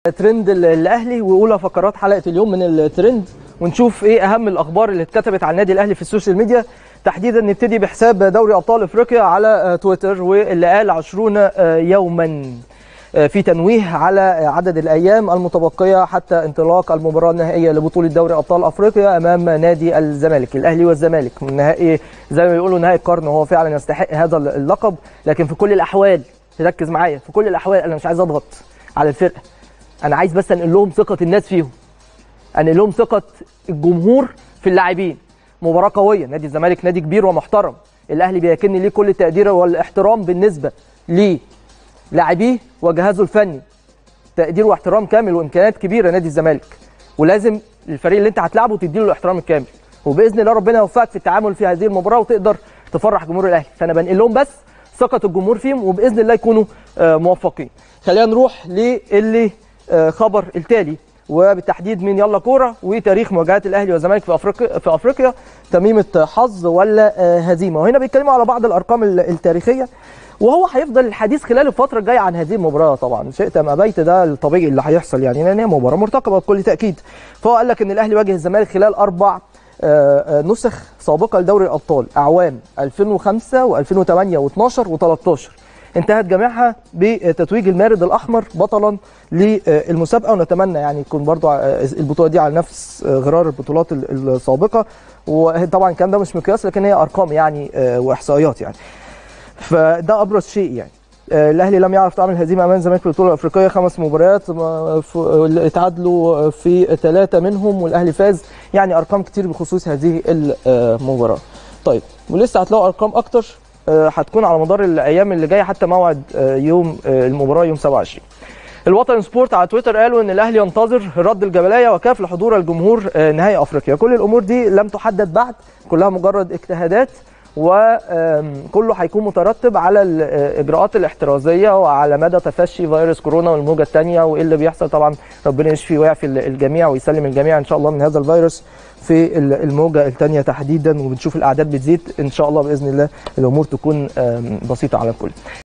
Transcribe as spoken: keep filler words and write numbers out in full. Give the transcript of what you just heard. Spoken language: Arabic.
ترند الاهلي واولى فقرات حلقه اليوم من الترند، ونشوف ايه اهم الاخبار اللي اتكتبت عن النادي الاهلي في السوشيال ميديا. تحديدا نبتدي بحساب دوري ابطال افريقيا على تويتر، واللي قال عشرون يوما في تنويه على عدد الايام المتبقيه حتى انطلاق المباراه النهائيه لبطوله دوري ابطال افريقيا امام نادي الزمالك. الاهلي والزمالك من نهائي زي ما بيقولوا نهائي القرن، وهو فعلا يستحق هذا اللقب. لكن في كل الاحوال تركز معايا، في كل الاحوال انا مش عايز اضغط على الفرقه، انا عايز بس انقل لهم ثقه الناس فيهم، انقل لهم ثقه الجمهور في اللاعبين. مباراه قويه، نادي الزمالك نادي كبير ومحترم، الاهلي بيكن ليه كل التقدير والاحترام بالنسبه ليه لاعبيه وجهازه الفني، تقدير واحترام كامل وامكانيات كبيره نادي الزمالك، ولازم الفريق اللي انت هتلعبه تديله الاحترام الكامل، وباذن الله ربنا يوفقك في التعامل في هذه المباراه وتقدر تفرح جمهور الاهلي. فانا بنقل لهم بس ثقه الجمهور فيهم، وباذن الله يكونوا موفقين. خلينا نروح للي خبر التالي، وبالتحديد من يلا كوره وتاريخ مواجهات الاهلي والزمالك في افريقيا في افريقيا تميمه حظ ولا هزيمه. وهنا بيتكلموا على بعض الارقام التاريخيه، وهو هيفضل الحديث خلال الفتره الجايه عن هذه المباراه. طبعا شئت ام ابيت ده الطبيعي اللي هيحصل، يعني لان هي مباراه مرتقبه بكل تاكيد. فهو قال لك ان الاهلي واجه الزمالك خلال اربع نسخ سابقه لدوري الابطال، اعوام ألفين وخمسة وألفين وثمانية واثناشر وثلاثة عشر، انتهت جميعها بتتويج المارد الاحمر بطلا للمسابقه. ونتمنى يعني يكون برضو البطوله دي على نفس غرار البطولات السابقه. وطبعا الكلام ده مش مقياس، لكن هي ارقام يعني واحصائيات يعني، فده ابرز شيء يعني. الاهلي لم يعرف تعمل هزيمه امام الزمالك في البطوله الافريقيه، خمس مباريات اتعادلوا في ثلاثه منهم والاهلي فاز، يعني ارقام كتير بخصوص هذه المباراه. طيب ولسه هتلاقوا ارقام اكتر هتكون على مدار الايام اللي جايه حتى موعد يوم المباراه يوم سبعة وعشرين. الوطن سبورت على تويتر قالوا ان الاهلي ينتظر رد الجبليه وكاف لحضور الجمهور نهائي افريقيا. كل الامور دي لم تحدد بعد، كلها مجرد اجتهادات، وكله هيكون مترتب على الاجراءات الاحترازيه وعلى مدى تفشي فيروس كورونا والموجه الثانيه وايه اللي بيحصل. طبعا ربنا يشفي ويعفي الجميع ويسلم الجميع ان شاء الله من هذا الفيروس في الموجه الثانيه تحديدا. وبنشوف الاعداد بتزيد ان شاء الله، باذن الله الامور تكون بسيطه على الكل.